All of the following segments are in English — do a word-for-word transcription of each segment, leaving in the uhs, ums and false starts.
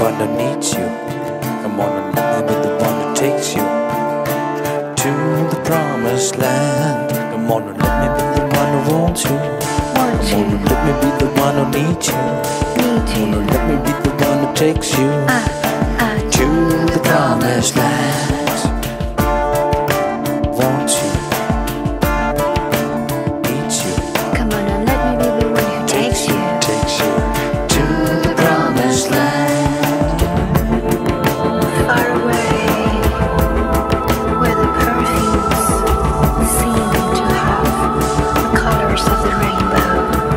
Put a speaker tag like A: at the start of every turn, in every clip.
A: one that needs you. Come on and let me be the one that takes you to the promised land. Come on and let me be the one who wants you.
B: Want
A: Come on
B: you,
A: and let me be the one who needs you.
B: need
A: Come on
B: you.
A: and let me be the one who takes you
B: Ah, ah,
A: to the promised land. Want you, needs you,
B: come on and let me be the one who takes you.
A: takes you to the promised land.
B: Far away, where the perfumes seem to have the colors of the rainbow,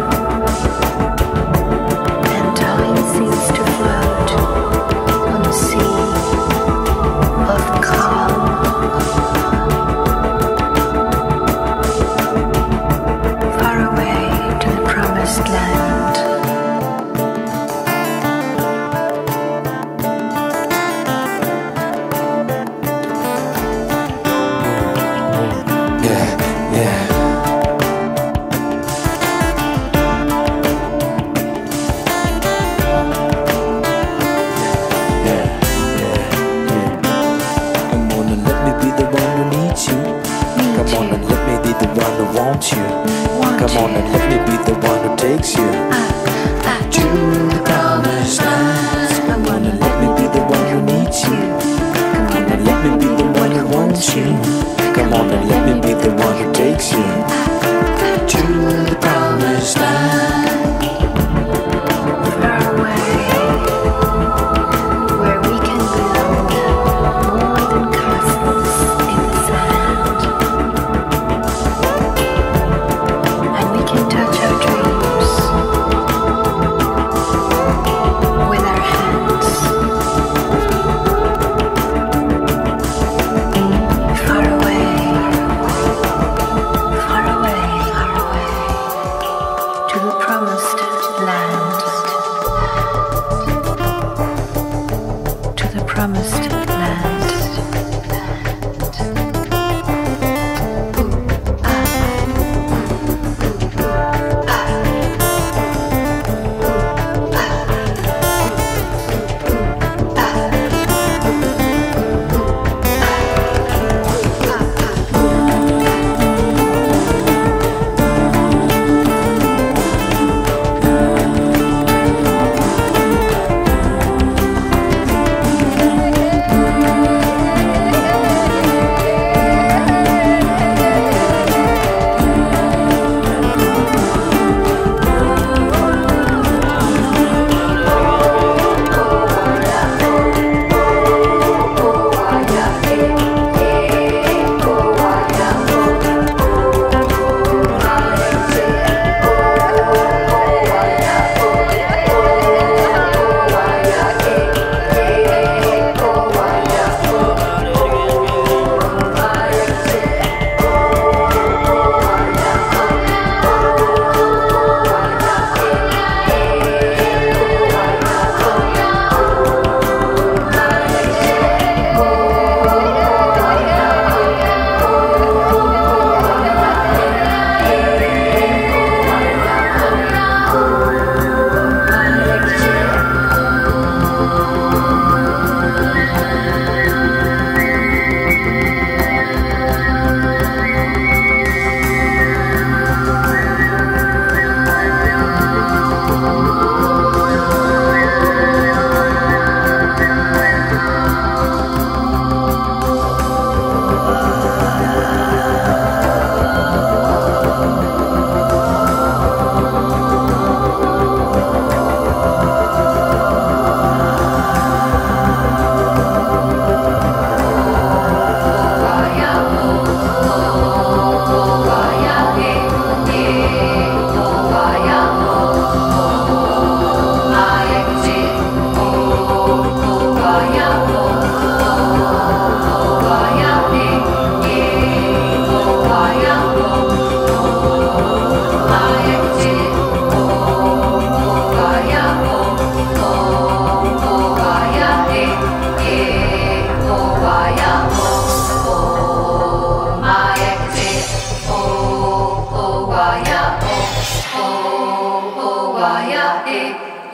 B: and time seems to float on the sea of calm. Far away to the promised land.
A: Yeah, yeah. Yeah, yeah, yeah. Come on and let me be the one who needs you. Come on and let me be the one who wants you.
B: Want
A: Come on
B: you.
A: and let me be the one who takes you
B: Ah, ah,
A: to the promised land. Come on and let me be the one who needs you. Come on and let me be the one who wants you. Come on and let me be the one who takes you to the promised land.
B: far away, where we can build more than castles in the sand, and we can touch our dreams with our hands. Far away, far away, far away, to the promised land, to the promised land.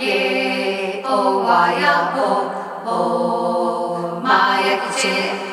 C: ye o waya o o maya kiche